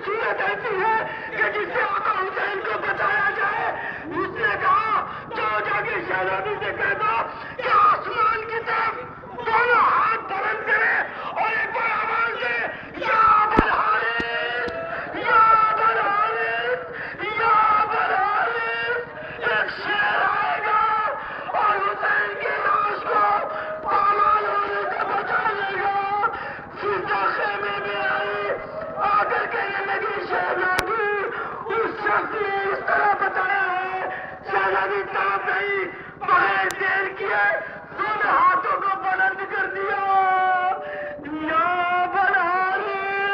صورت ایسی ہے کہ جس سے آقا حسین کو بچایا جائے. اس نے کہا جو جا کے شہزادی سے کہہ دو کہ آسمان کی طرف دونوں ہاتھ بلند کرے اور ایک بار آواز دے یا ابوالحارث یا ابوالحارث یا ابوالحارث. ایک شیر آئے گا اور حسین کی لاش کو پامال ہونے سے بچا لے گا. فضا خیمے میں آئی آ کر کہنے لگی شہزادی اس شخص نے اس طرح بتایا ہے. شہزادی طرف نہیں بغیر دیر کیے دونوں ہاتھوں کو بلند کر دیا. یا ابوالحارث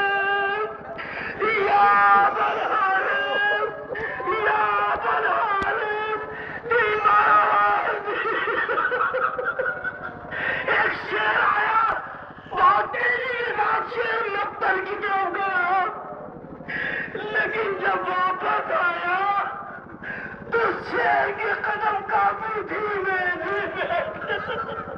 یا ابوالحارث یا ابوالحارث. تین بار آواز ایک شیر آیا بہت تیزی کے ساتھ شیر مقتل کی طرف گیا لیکن جب واپس آیا تو شیر کے قدم کافی دھیمے دھیمے